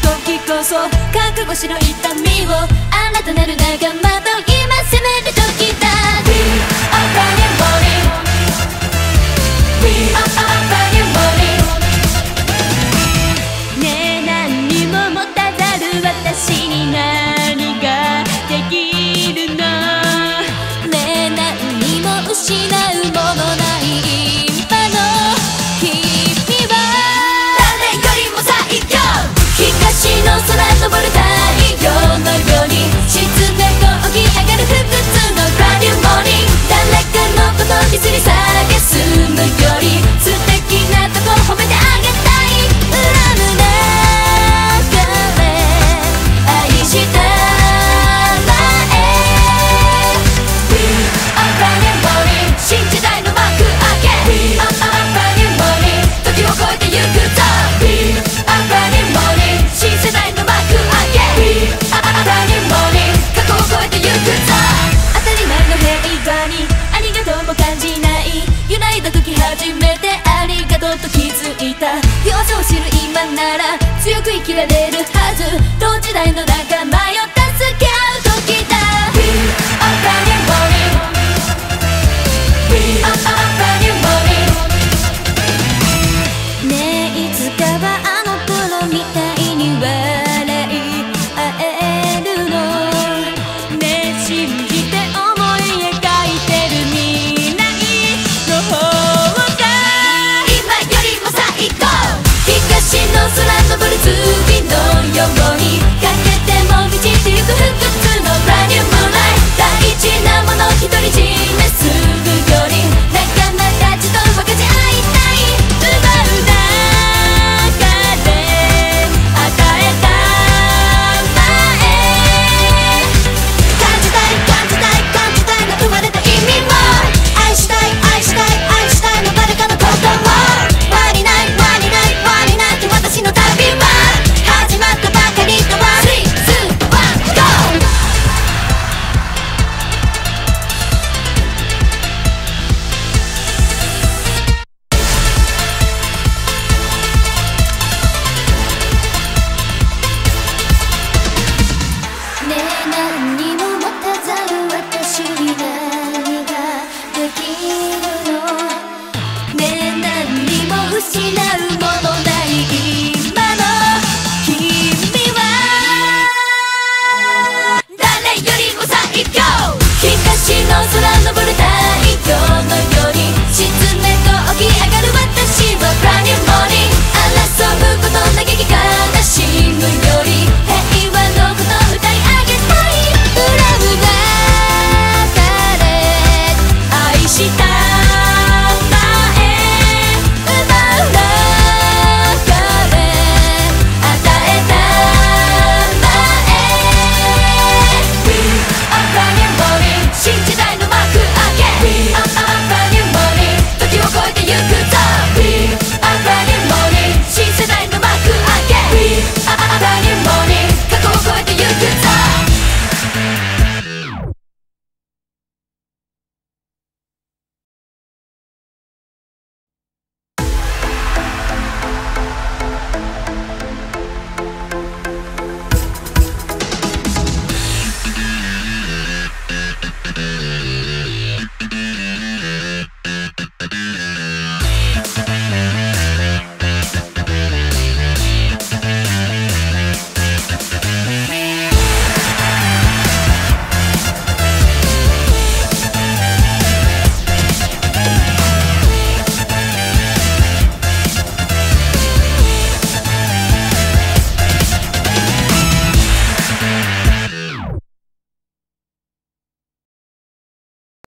時こそ覚悟しろ痛みを新たなる仲間と今攻める時だ We are burning morning We are burning morning ねえ何にも持たざる私に何ができるのねえ何にも失うものない今の君は誰よりも最強東の空昇る太陽のように沈めこぎ上がる不屈のブランニューモーニング誰かのことにすり下げすむより素敵なとこ褒めてあげたい恨むな彼愛したらえ We are burning morning 新時代の幕開け We are burning morning 時を超えてゆくぞ We are burning morning 新世代の幕開け We are burning morning 過去を超えてゆくぞ当たり前の平和にありがとうも感じない揺らいだ時初めてありがとうと気づいた弱さを知る今なら強く生きられるはず同時代の仲間よ助け合う時だ We are burning morning We are burning morning ねえいつかはあの頃みたいに笑い合えるのねえ信じて思い描いてる未来の方が今よりも最高東の空昇る月のように